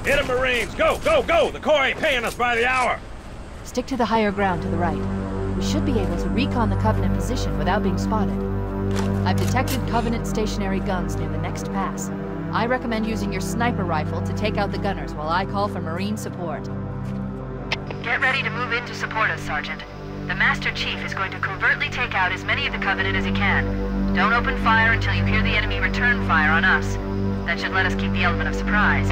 Hit 'em, Marines! Go, go, go! The Corps ain't paying us by the hour! Stick to the higher ground to the right. We should be able to recon the Covenant position without being spotted. I've detected Covenant stationary guns near the next pass. I recommend using your sniper rifle to take out the gunners while I call for Marine support. Get ready to move in to support us, Sergeant. The Master Chief is going to covertly take out as many of the Covenant as he can. Don't open fire until you hear the enemy return fire on us. That should let us keep the element of surprise.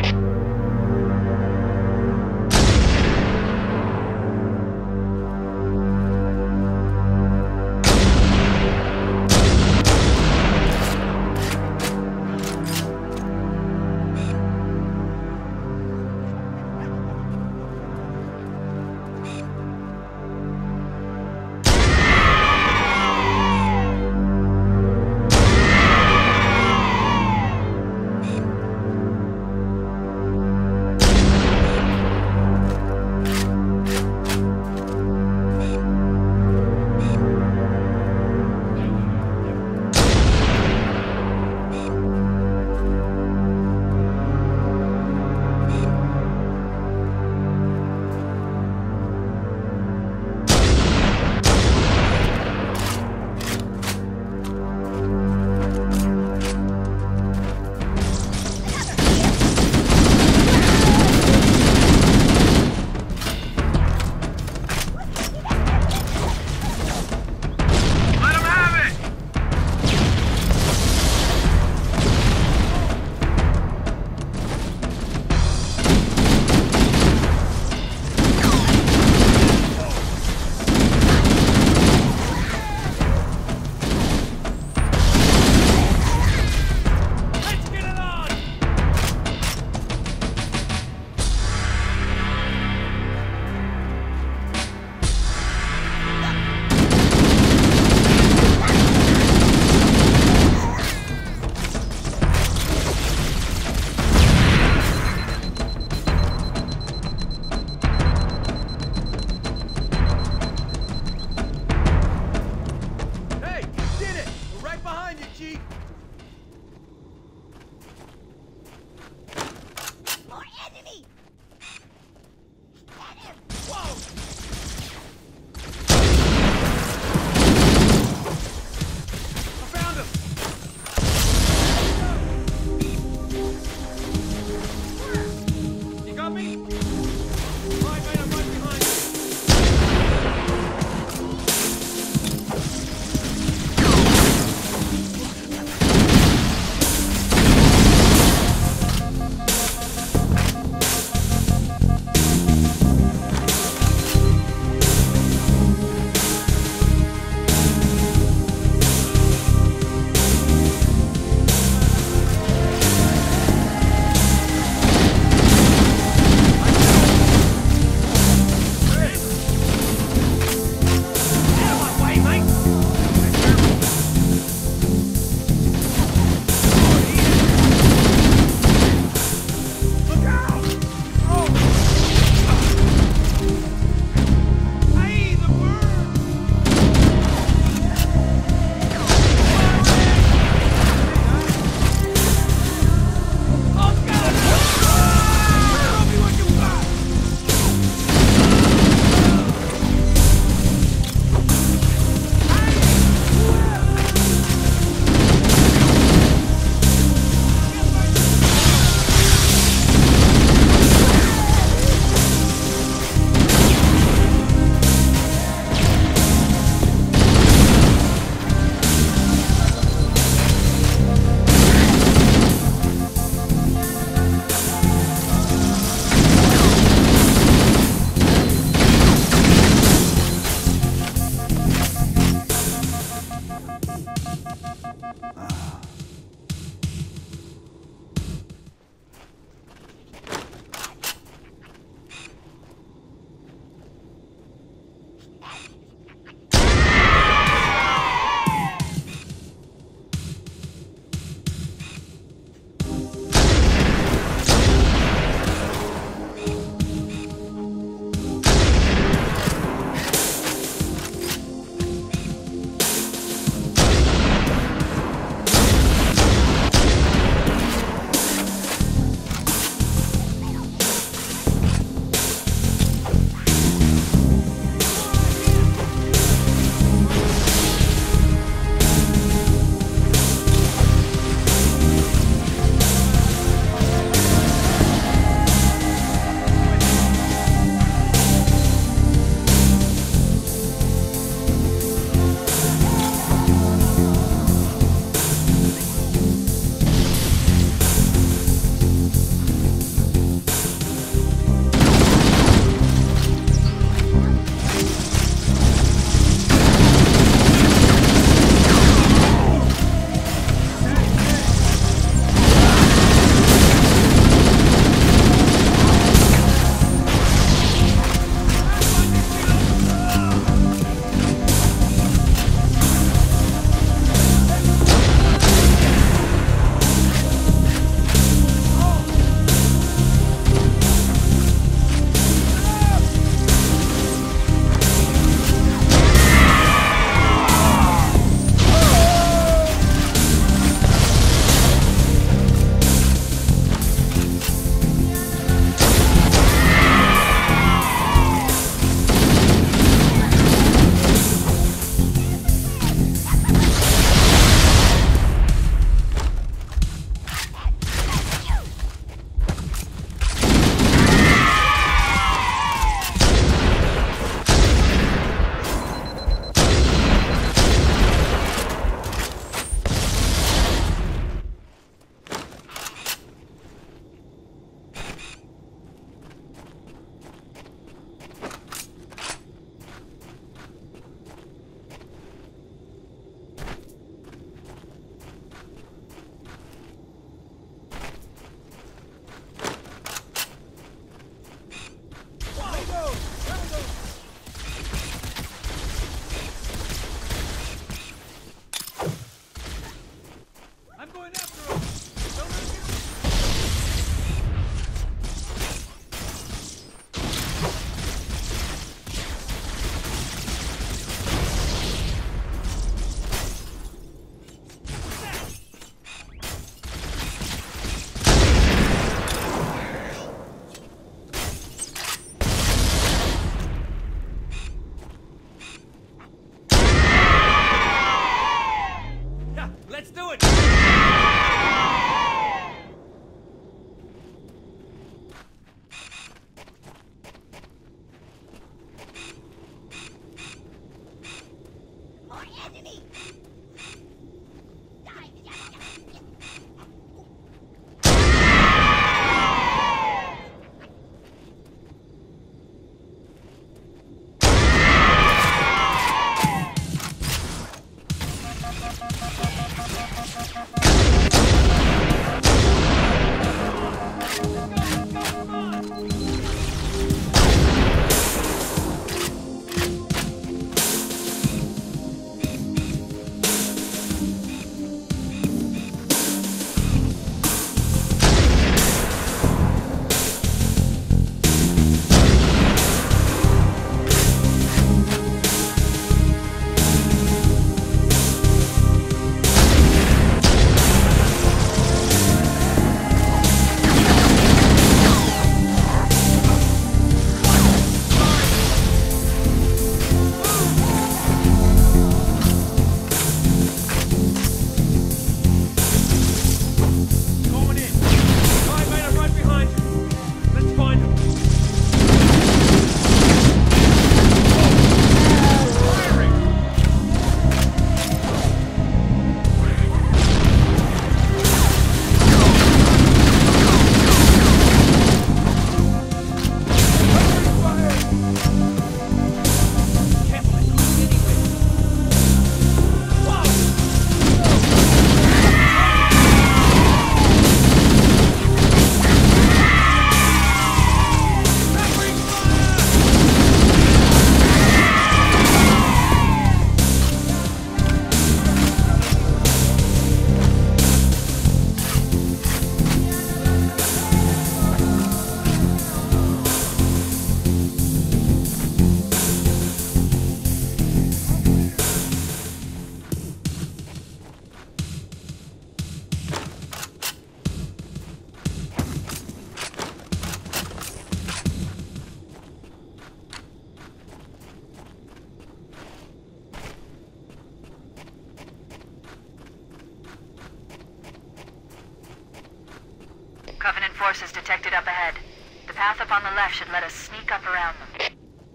forces detected up ahead. The path up on the left should let us sneak up around them.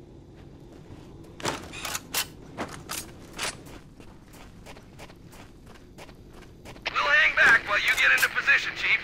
We'll hang back while you get into position, Chief.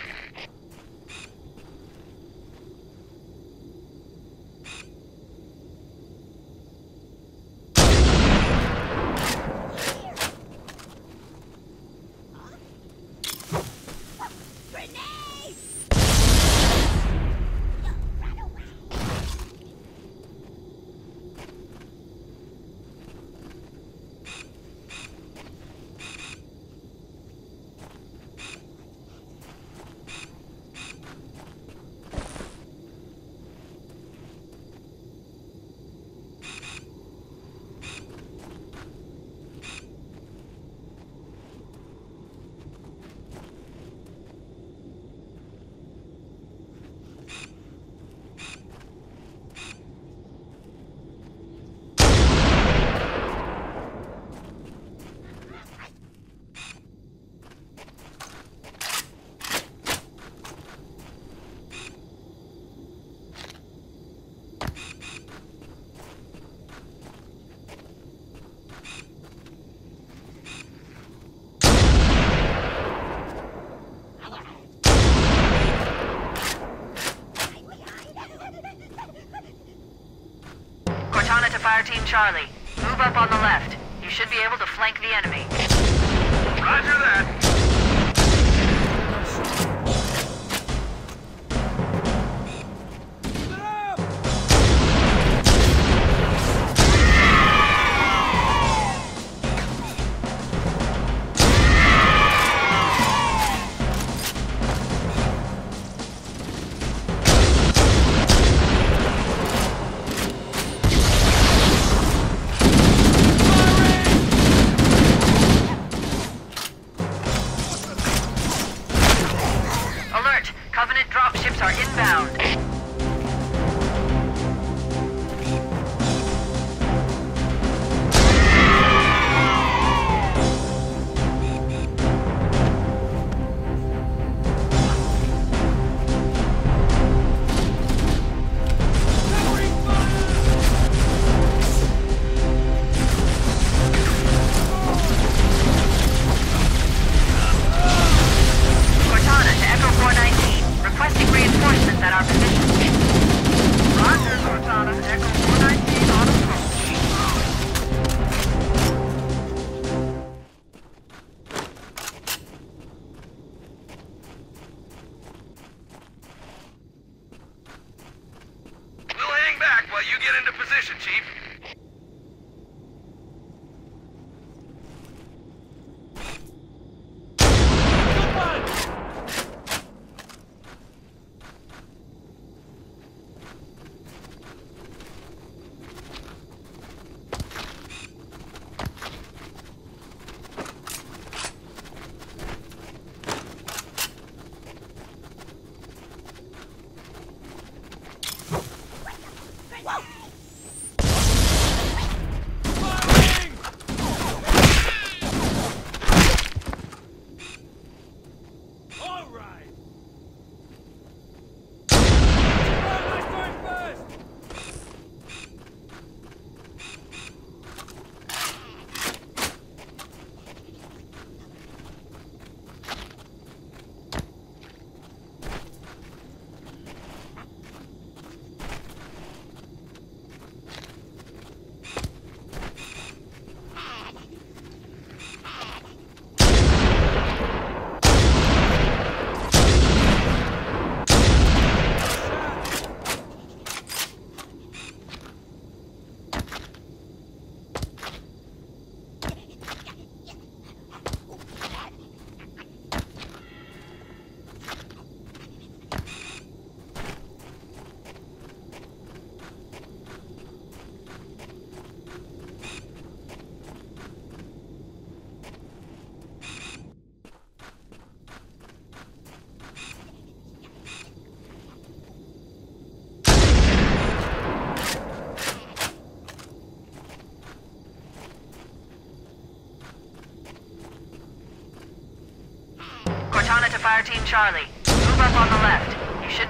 Cortana to Fire Team Charlie. Move up on the left. You should be able to flank the enemy. Roger that. Covenant dropships are inbound. Cortana to Echo 419. Requesting reinforcements at our position. Roger, Cortana. Echo 419 on approach. We'll hang back while you get into position, Chief. Cortana to Fire Team Charlie. Move up on the left. You should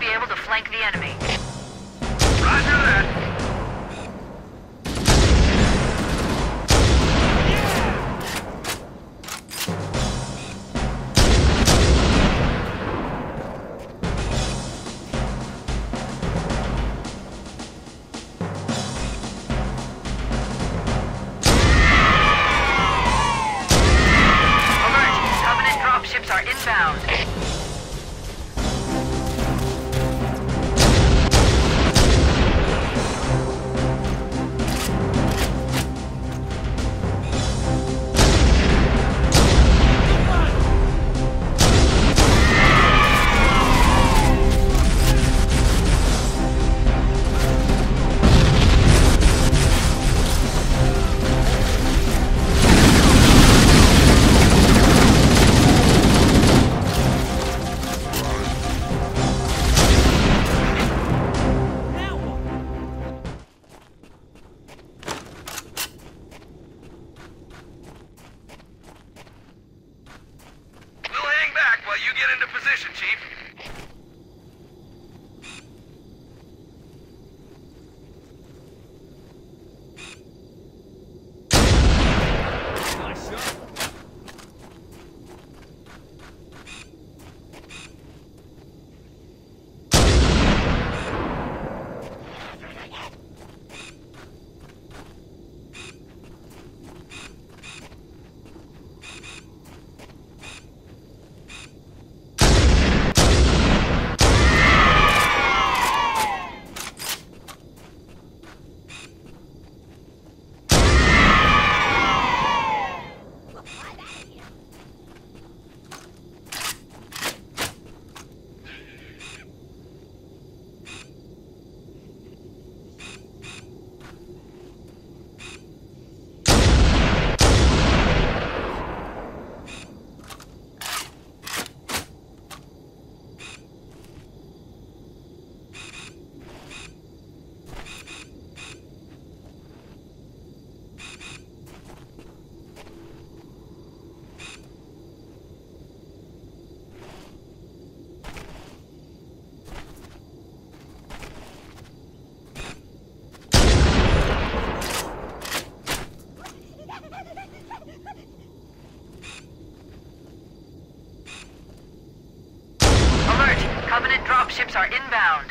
inbound.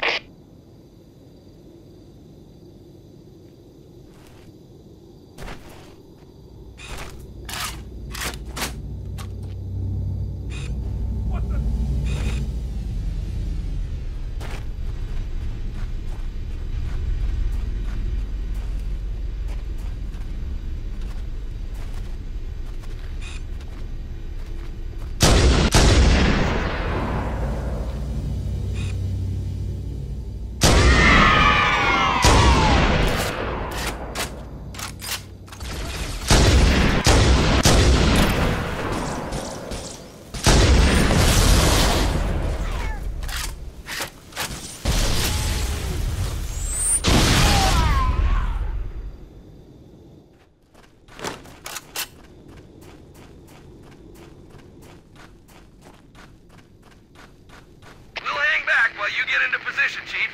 You get into position, Chief.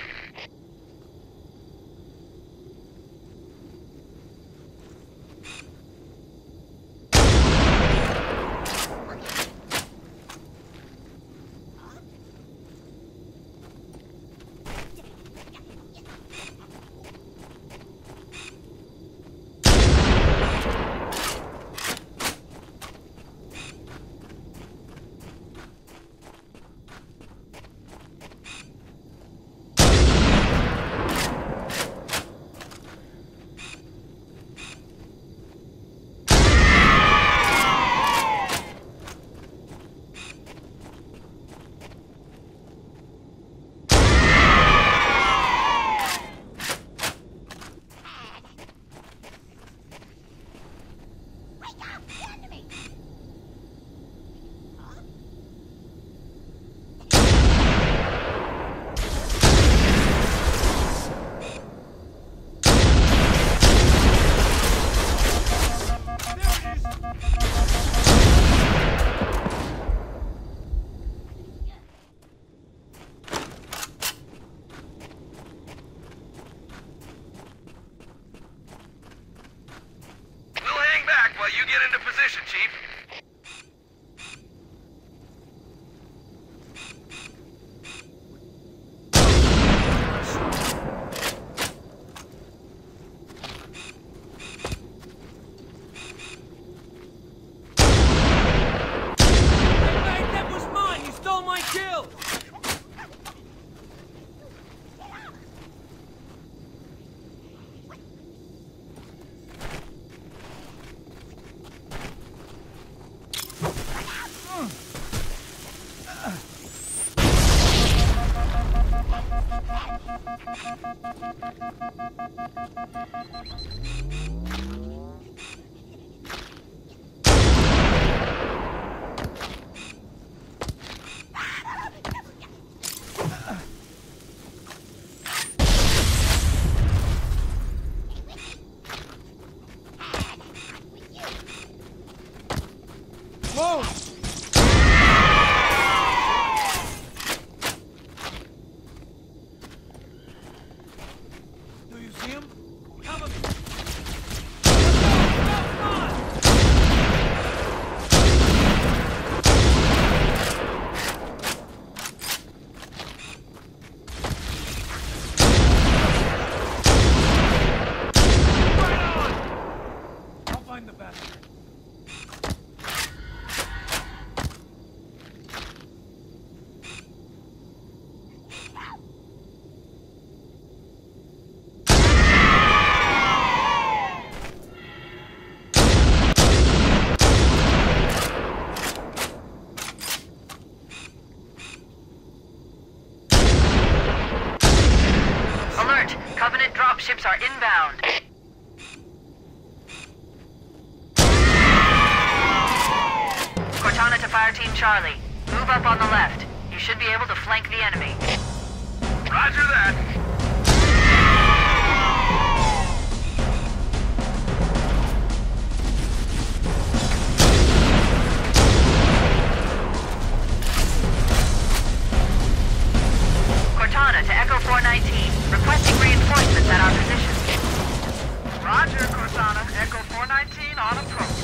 You get into position, Chief. Hey, that was mine! You stole my kill! Whoa! Do you see him? Cover me! I'll find the bastard. Alert! Covenant dropships are inbound. Cortana to Fire Team Charlie. Move up on the left. You should be able to flank the enemy. Roger that. Cortana to Echo 419. Requesting reinforcements at our position. Roger, Cortana. Echo 419 on approach.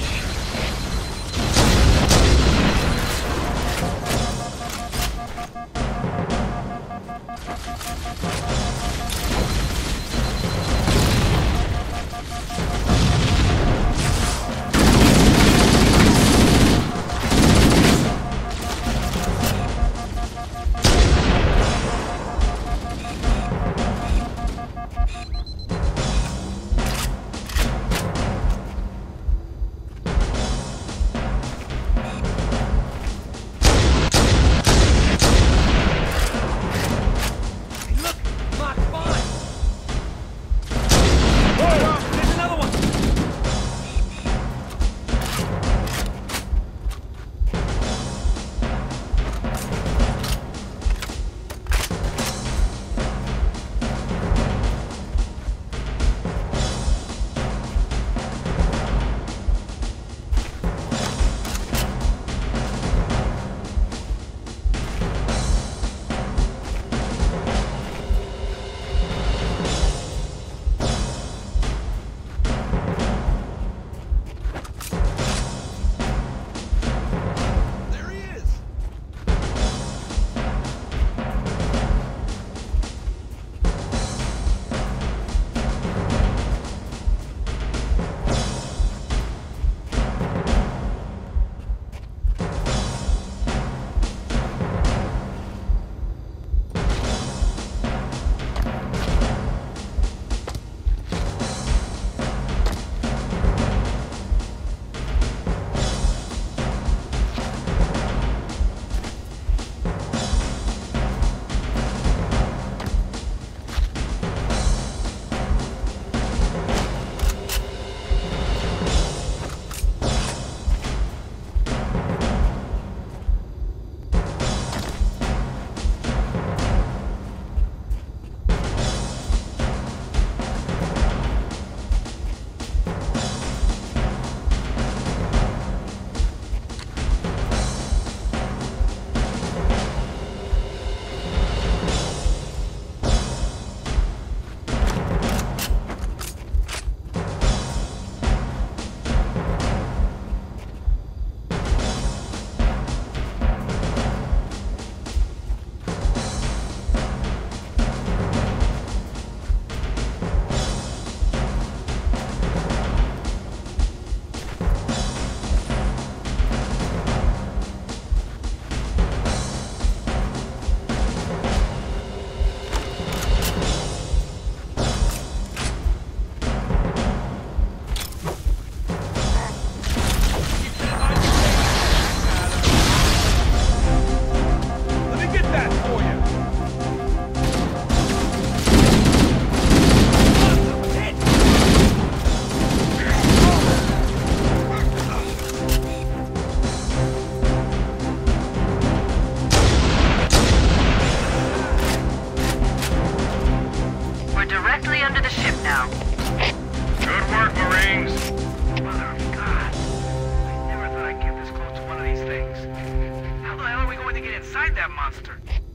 inside that monster?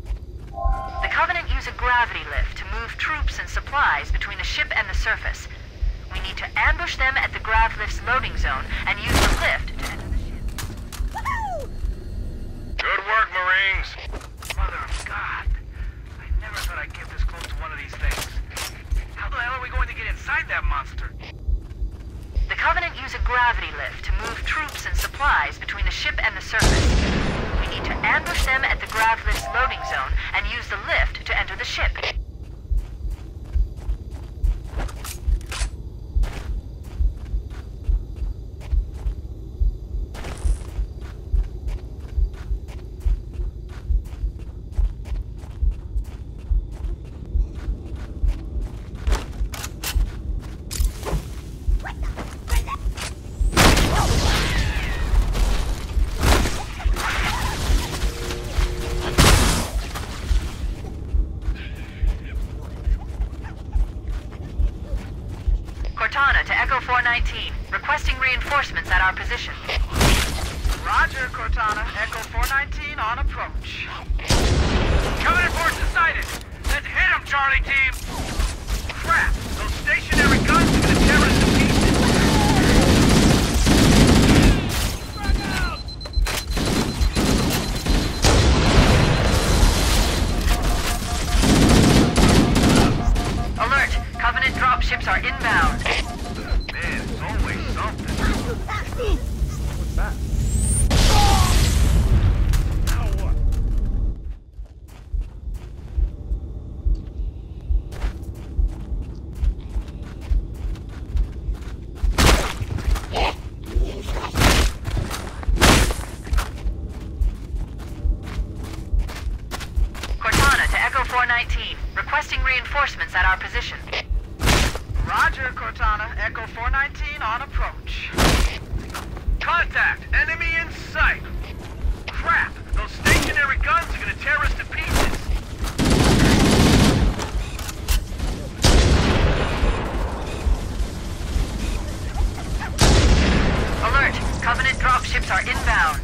The Covenant use a gravity lift to move troops and supplies between the ship and the surface. We need to ambush them at the grav lift's loading zone and use the lift to enter the ship. Woohoo! Good work, Marines. Mother of God. I never thought I'd get this close to one of these things. How the hell are we going to get inside that monster? The Covenant use a gravity lift to move troops and supplies between the ship and the surface. We need to ambush them at the grav lift's loading zone and use the lift to enter the ship. Cortana to Echo 419, requesting reinforcements at our position. Roger, Cortana. Echo 419 on approach. Covenant forces sighted. Let's hit them, Charlie team. Crap! Those stationary guns are gonna tear us to pieces. Frag out! dropships are inbound. Man, it's always something. What's that? Now what? Cortana to Echo 419. Requesting reinforcements at our position. Roger, Cortana. Echo 419 on approach. Contact! Enemy in sight! Crap! Those stationary guns are gonna tear us to pieces! Alert! Covenant dropships are inbound.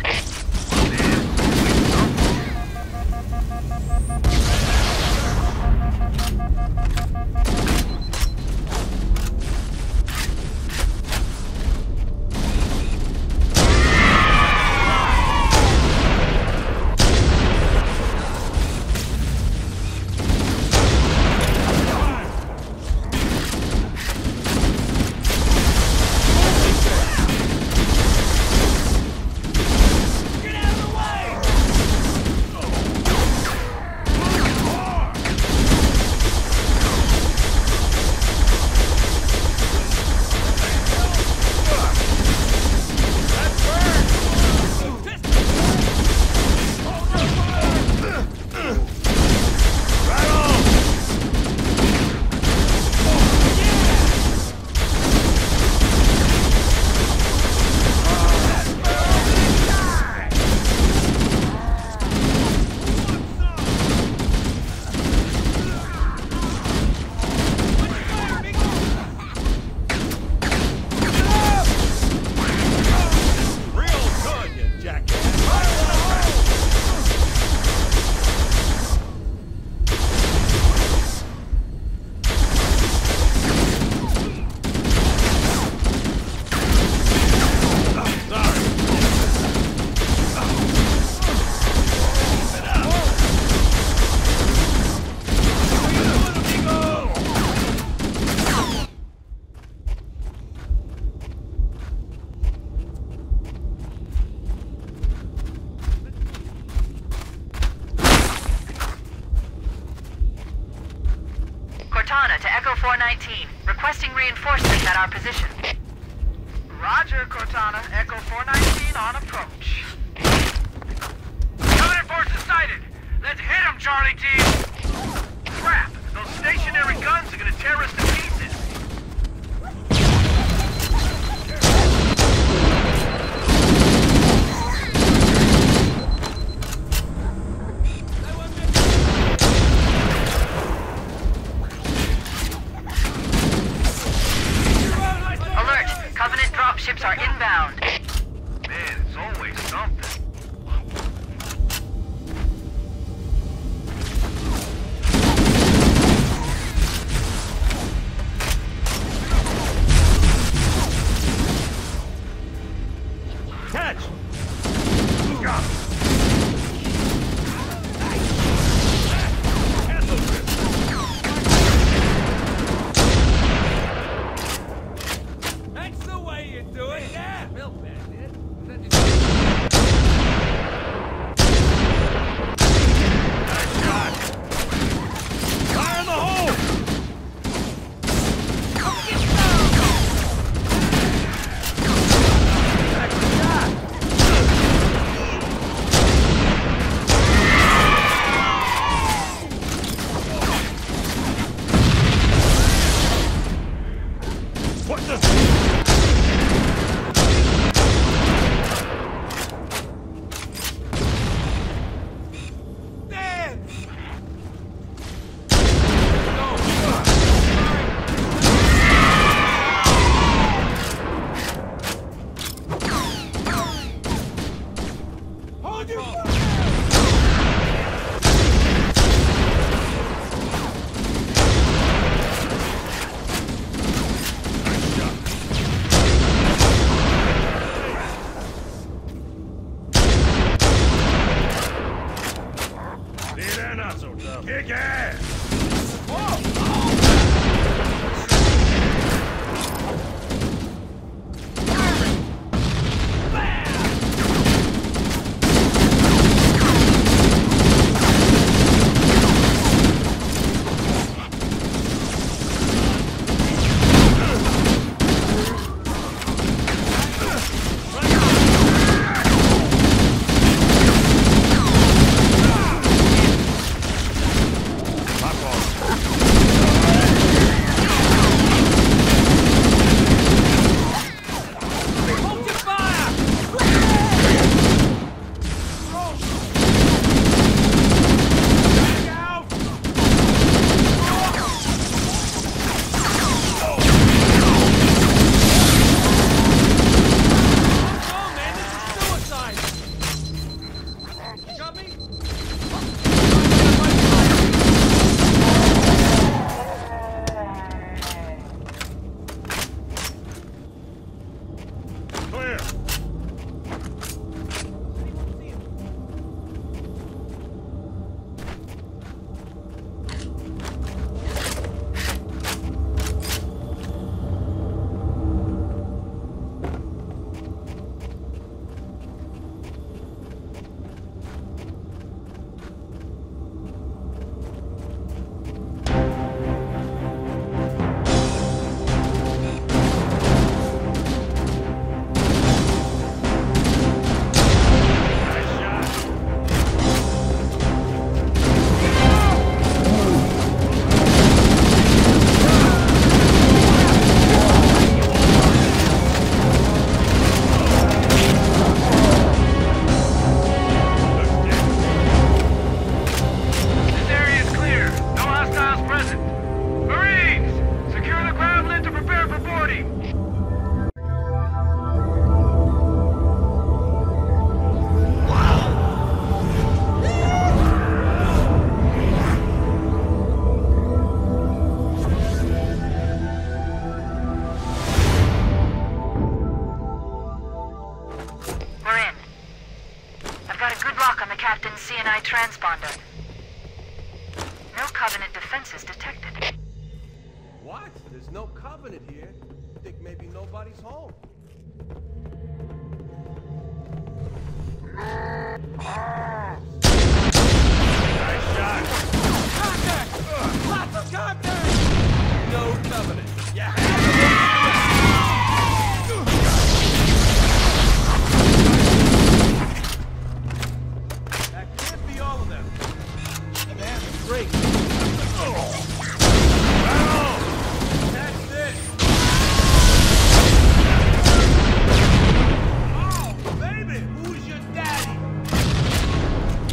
Cortana to Echo 419. Requesting reinforcements at our position. Roger, Cortana. Echo 419 on approach. Covenant forces sighted! Let's hit them, Charlie Team! Crap! Those stationary guns are gonna tear us to pieces! Alert! Covenant dropships are inbound. Man, it's always something. transponder. No Covenant defenses detected. What? There's no Covenant here. Think maybe nobody's home. Nice shot. Contact! Lots of contact! No Covenant. Yeah. That can't be all of them. That's great. That's it. Oh, baby, who's your daddy?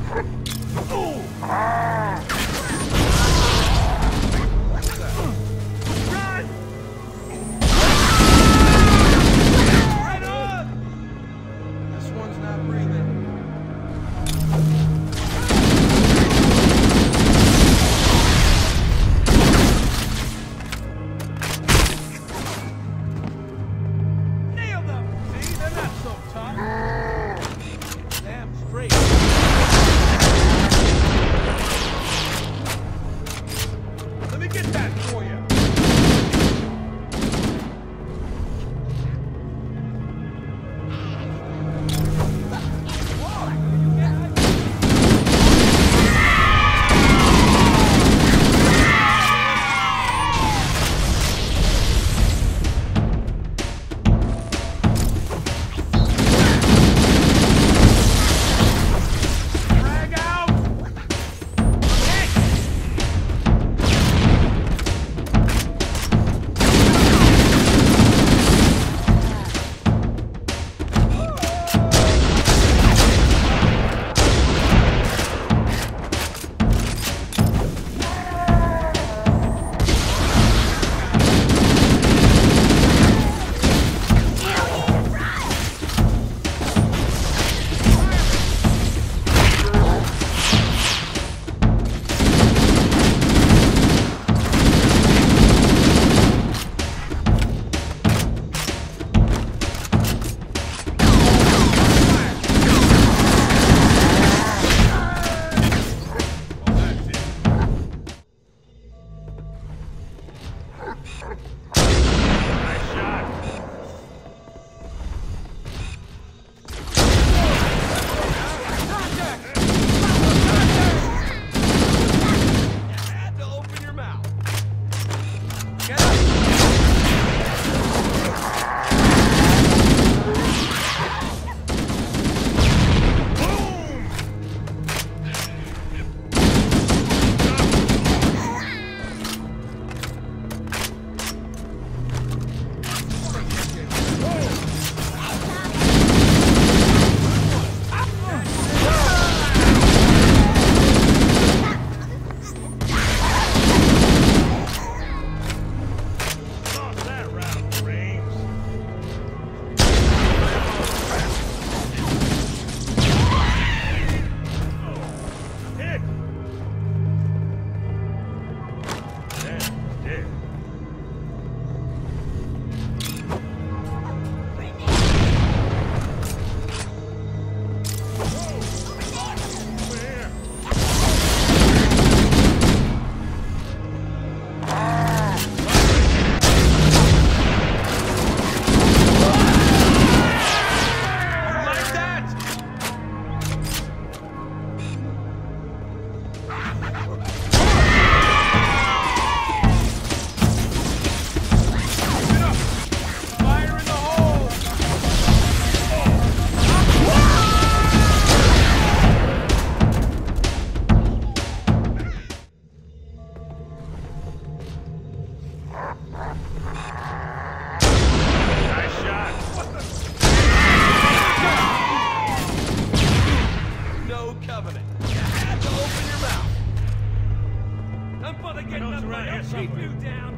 This one's not breathing. Nailed them! See, they're not so tough. Damn straight. Let me get that for you. Drag out. Nice shot. You had to open your mouth. Get up. Lost that round, Brains. Hit. Damn, dead. Over here. Like that. Get up. Fire in the hole. Nice shot. No covenant. You had to open your mouth. I'm gonna get Goes nothing. around here I'll keep somewhere. you down.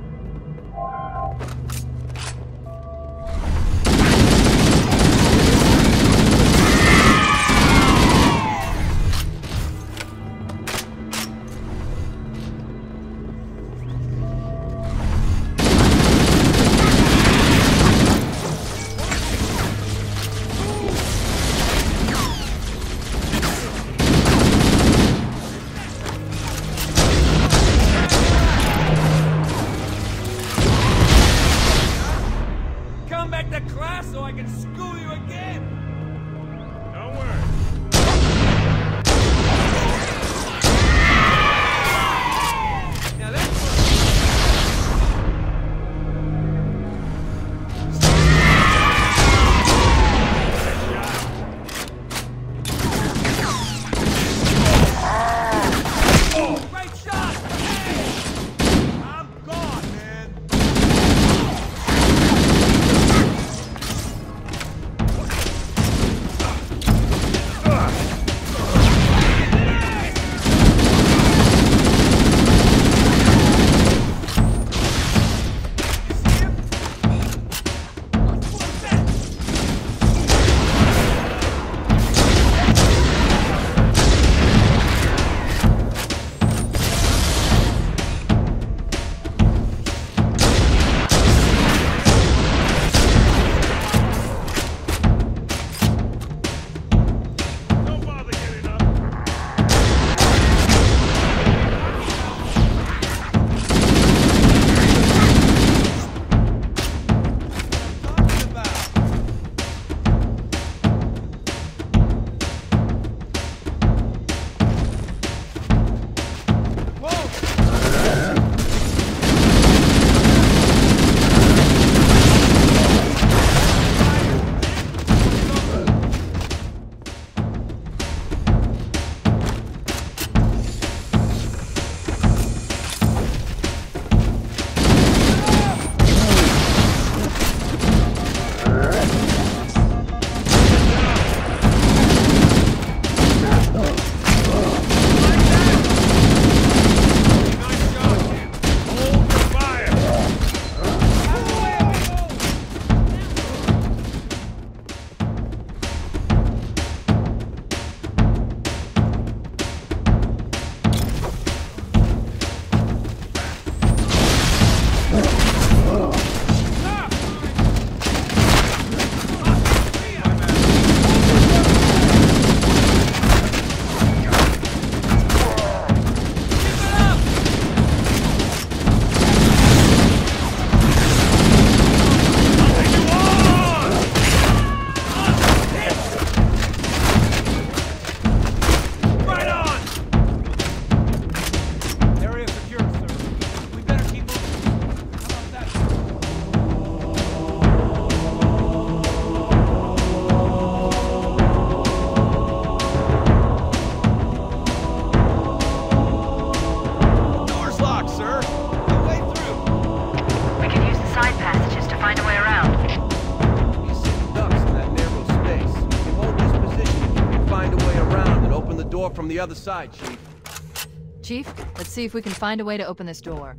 door from the other side, Chief. Chief, let's see if we can find a way to open this door.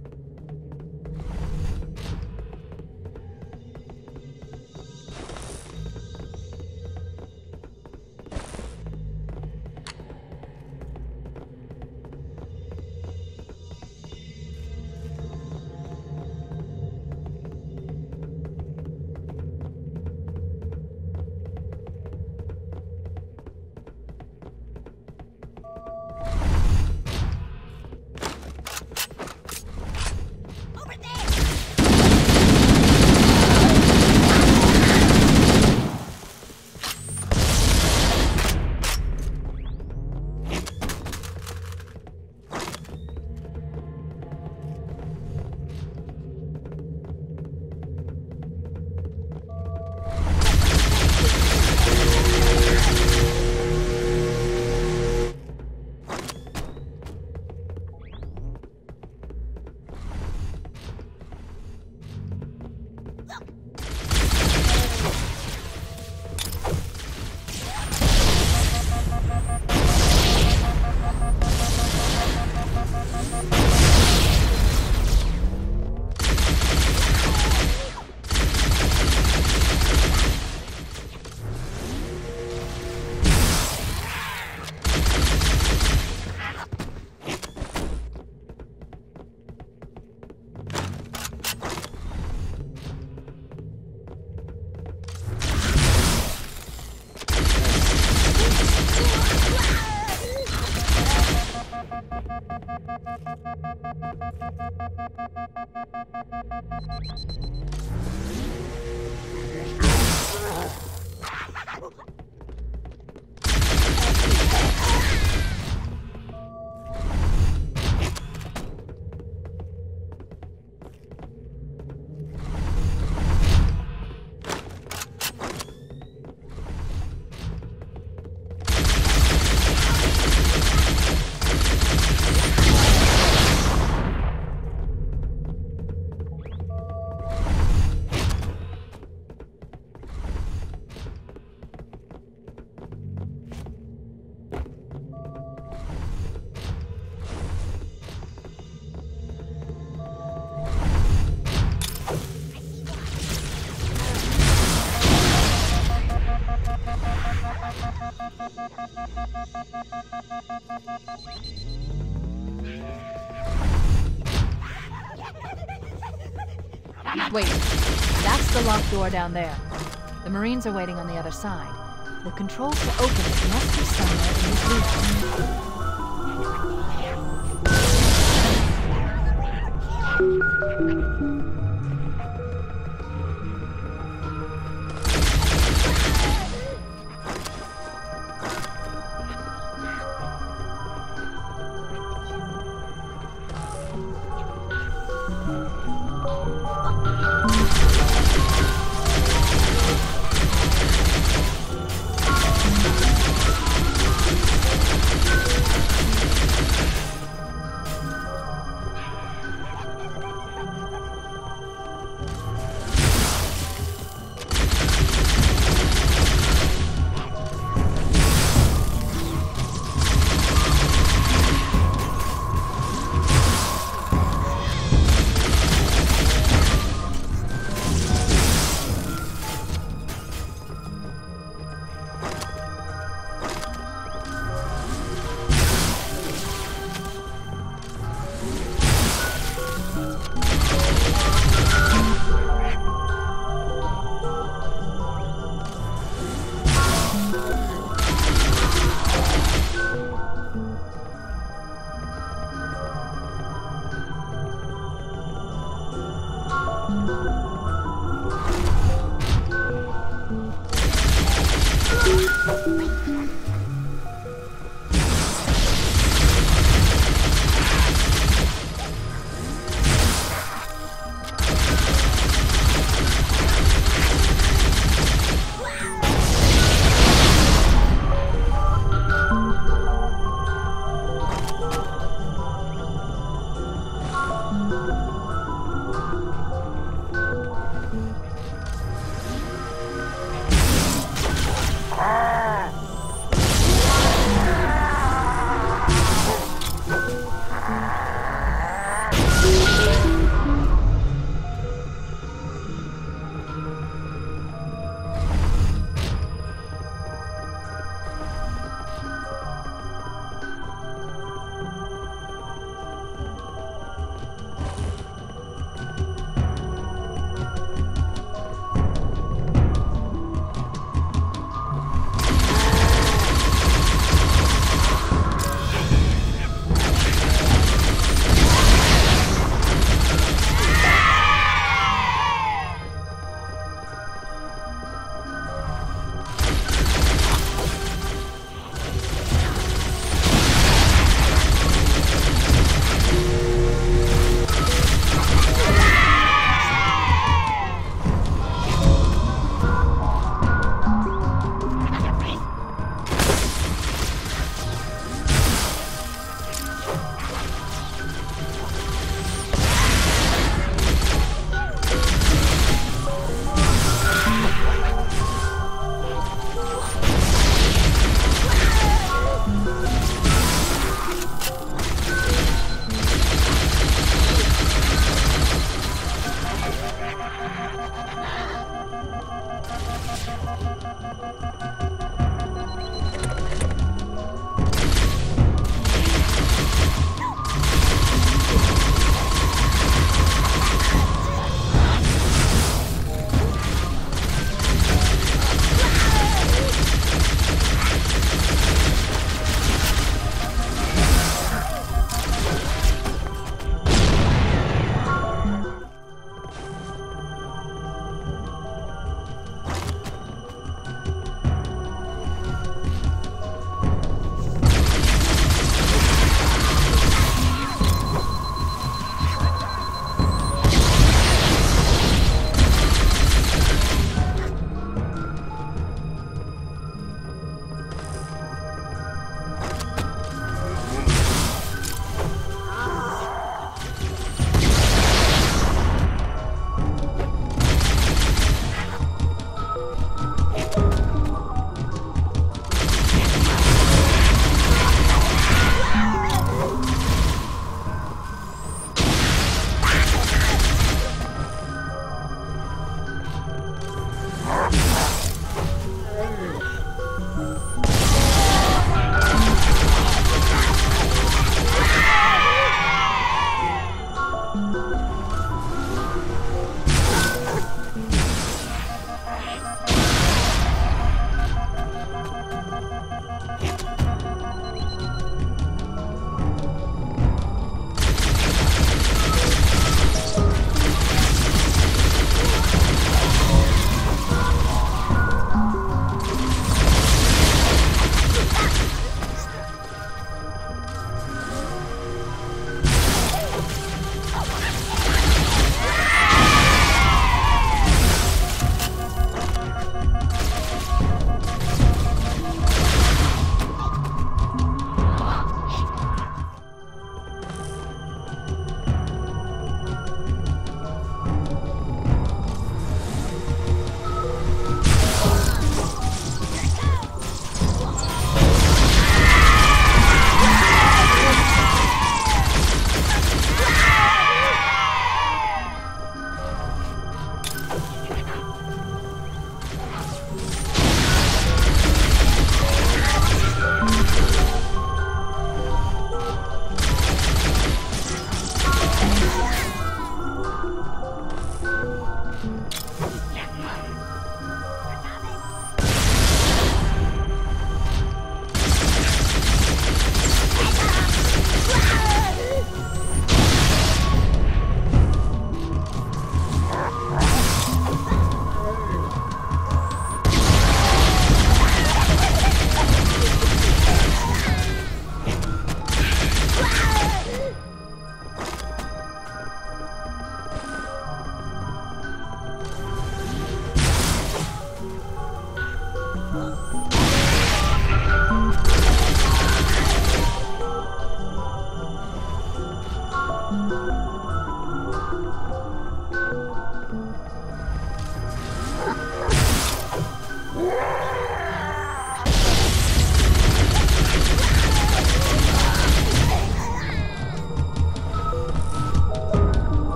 Wait, that's the locked door down there. The Marines are waiting on the other side. The controls to open it must be somewhere in this room.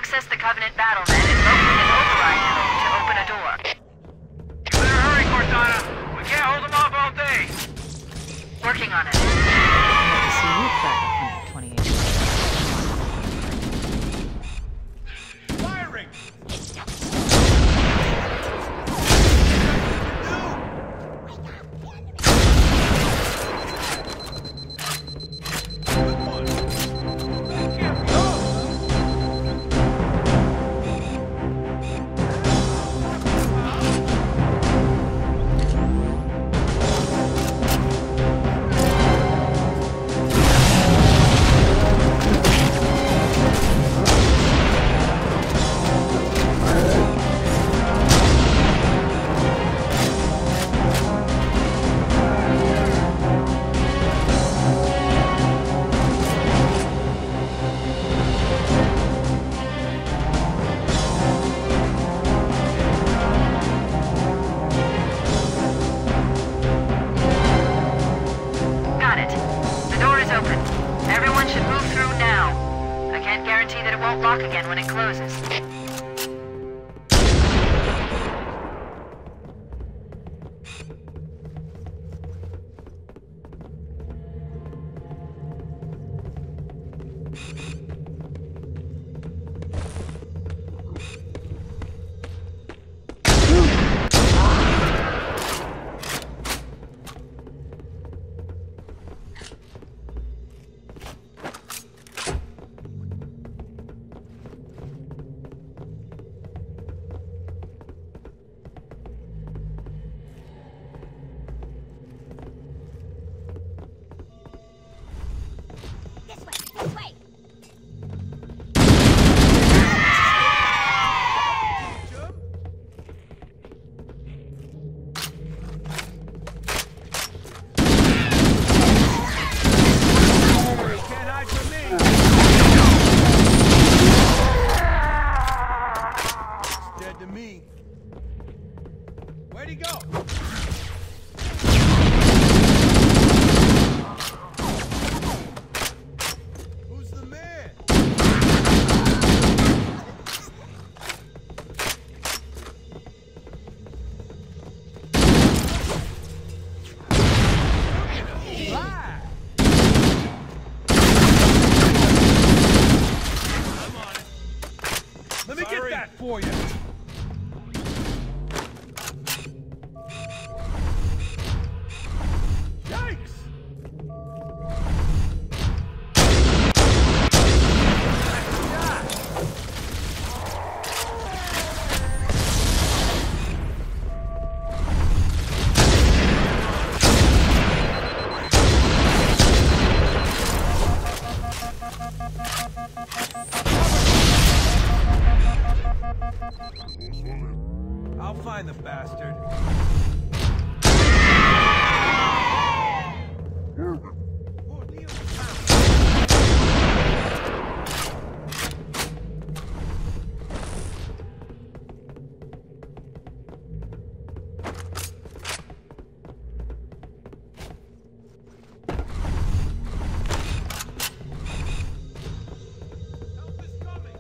Access the Covenant battle net and locate an override code to open a door. You better hurry, Cortana. We can't hold them off all day. Working on it. Glad to see you crack 128. Firing! Good one. That can't be all. Got it. The door is open. Everyone should move through now. I can't guarantee that it won't lock again when it closes. Dead to me. Where'd he go? Who's the man? Fly! I'm on it. Let me get that for you. Yikes! I'll find the bastard. Oh, Leo's found. Help is coming.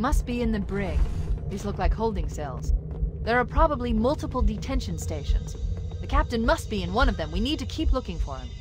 Must be in the brig. These look like holding cells. There are probably multiple detention stations. The captain must be in one of them. We need to keep looking for him.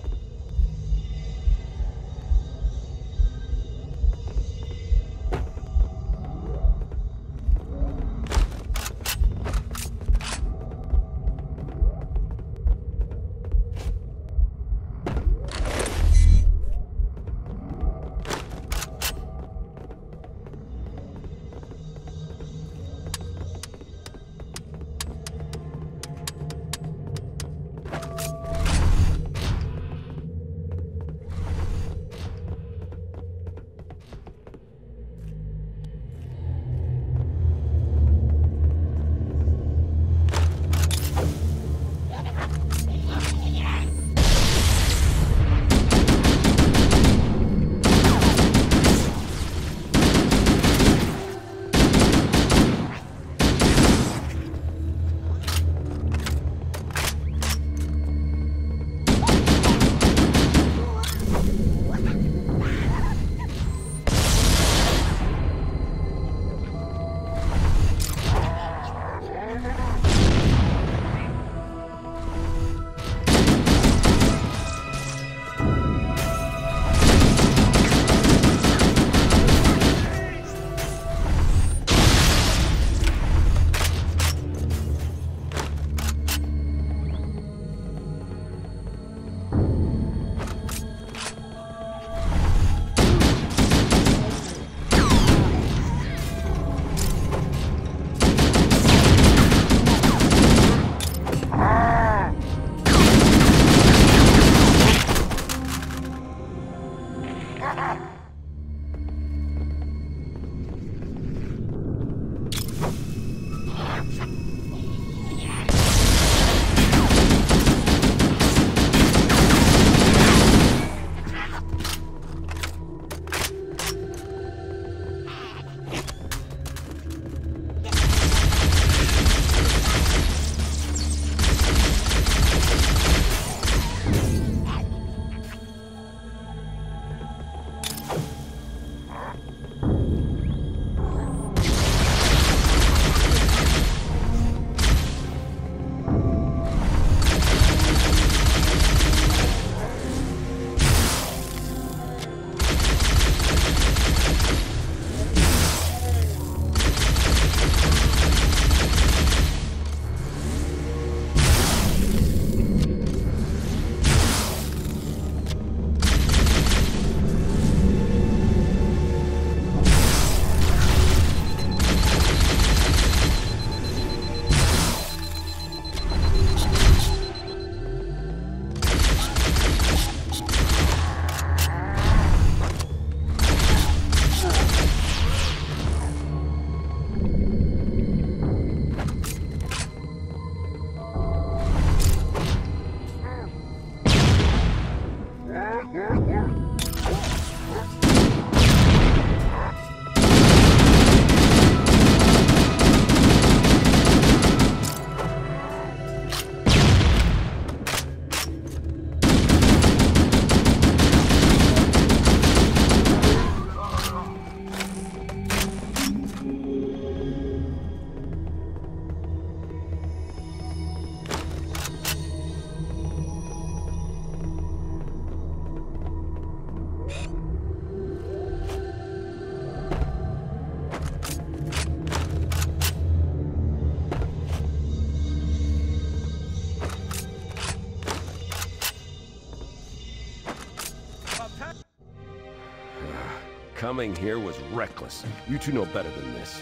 Coming here was reckless. You two know better than this.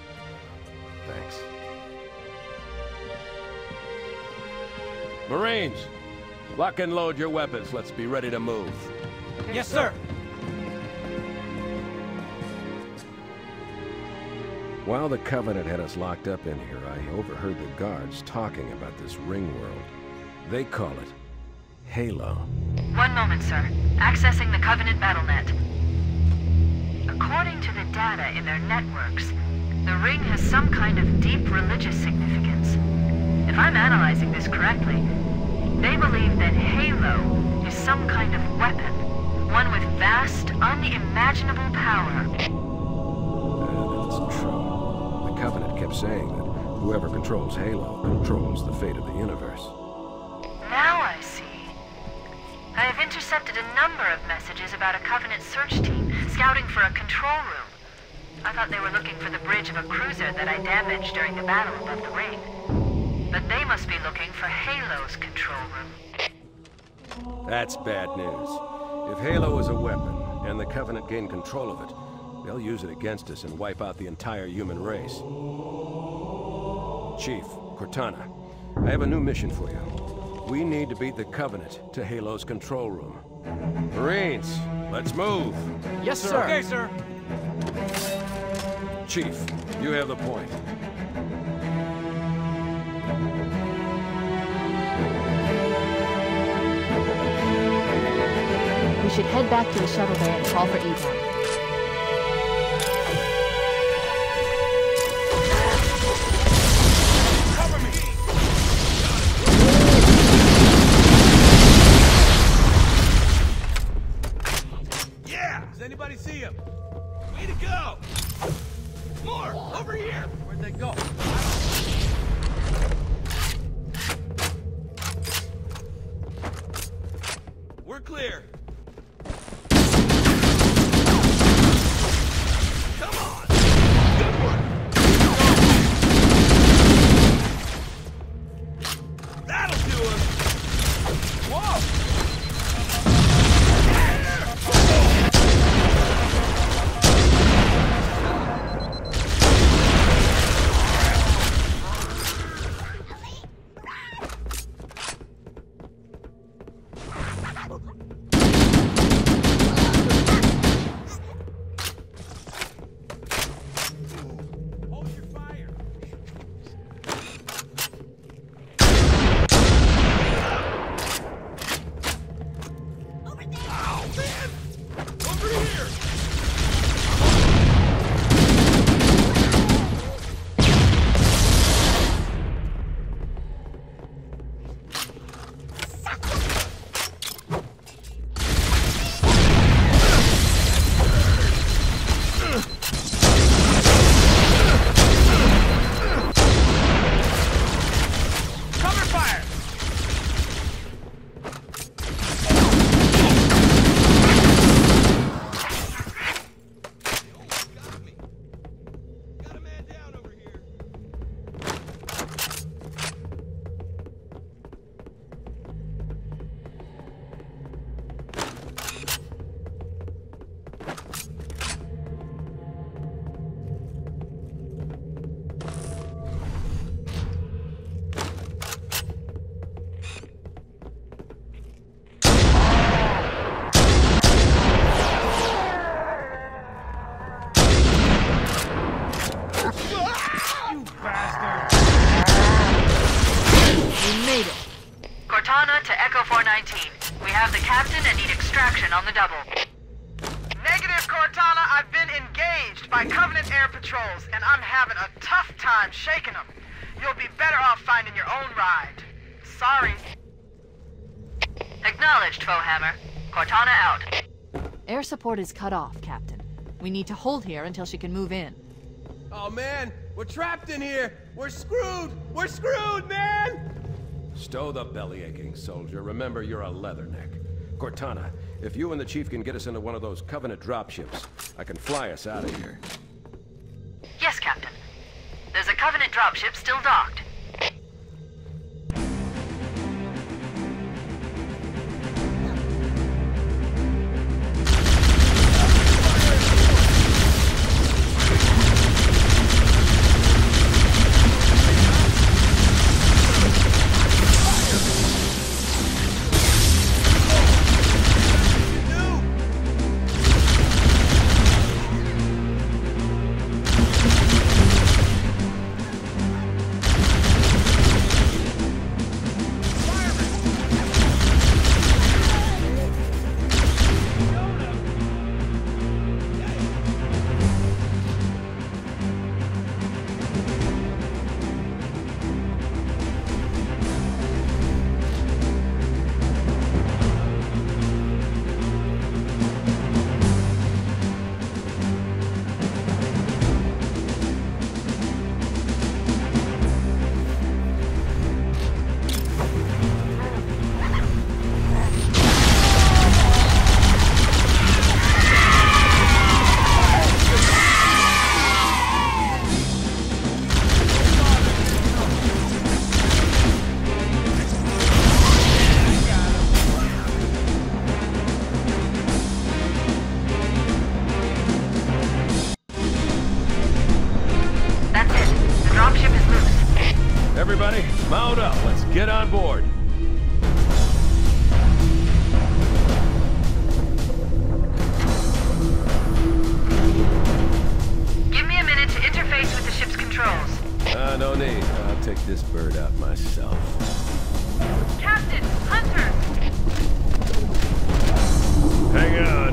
Thanks. Marines, lock and load your weapons. Let's be ready to move. Yes, sir. While the Covenant had us locked up in here, I overheard the guards talking about this ring world. They call it Halo. One moment, sir. Accessing the Covenant BattleNet. According to the data in their networks, the ring has some kind of deep religious significance. If I'm analyzing this correctly, they believe that Halo is some kind of weapon, one with vast, unimaginable power. wasn't true. The Covenant kept saying that whoever controls Halo controls the fate of the universe. Now I see. I have intercepted a number of messages about a Covenant search team scouting for a control room. I thought they were looking for the bridge of a cruiser that I damaged during the battle above the ring. But they must be looking for Halo's control room. That's bad news. If Halo is a weapon, and the Covenant gain control of it, they'll use it against us and wipe out the entire human race. Chief, Cortana, I have a new mission for you. We need to beat the Covenant to Halo's control room. Marines, let's move! Yes, sir. Okay, sir. Chief, you have the point. We should head back to the shuttle bay and call for evac. Cover me! Yeah! Does anybody see him? Way to go! More! Over here! Where'd they go? We're clear. Come on! Good work! That'll do him! Whoa! Hold your fire! Ow, man! Over here! Cover fire! Got me. Got a man down over here. You bastard! We made it. Cortana to Echo 419. We have the captain and need extraction on the double. Negative, Cortana. I've been engaged by Covenant air patrols, and I'm having a tough time shaking them. You'll be better off finding your own ride. Sorry. Acknowledged, Foehammer. Cortana out. Air support is cut off, Captain. We need to hold here until she can move in. Oh man, we're trapped in here! We're screwed! We're screwed, man! Stow the belly-aching, soldier. Remember, you're a leatherneck. Cortana, if you and the Chief can get us into one of those Covenant dropships, I can fly us out of here. Yes, Captain. There's a Covenant dropship still docked. Mount up. Let's get on board. Give me a minute to interface with the ship's controls. No need. I'll take this bird out myself. Captain! Hunter! Hang on.